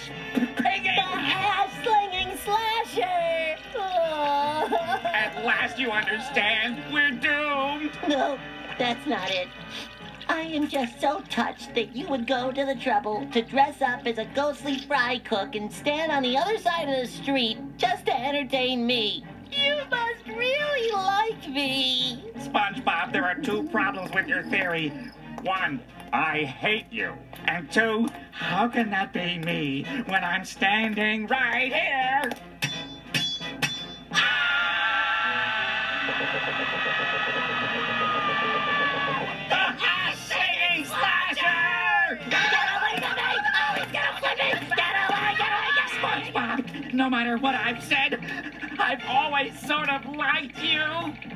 pinging! The ass-slinging slasher! At last you understand. We're doomed. No, that's not it. I am just so touched that you would go to the trouble to dress up as a ghostly fry cook and stand on the other side of the street just to entertain me. You must really like me. SpongeBob, there are two problems with your theory. One, I hate you. And two, how can that be me when I'm standing right here? The ass-slinging slasher! Get away from me! Oh, he's gonna flip me! Get away, get away, get away! SpongeBob, no matter what I've said, I've always sort of liked you.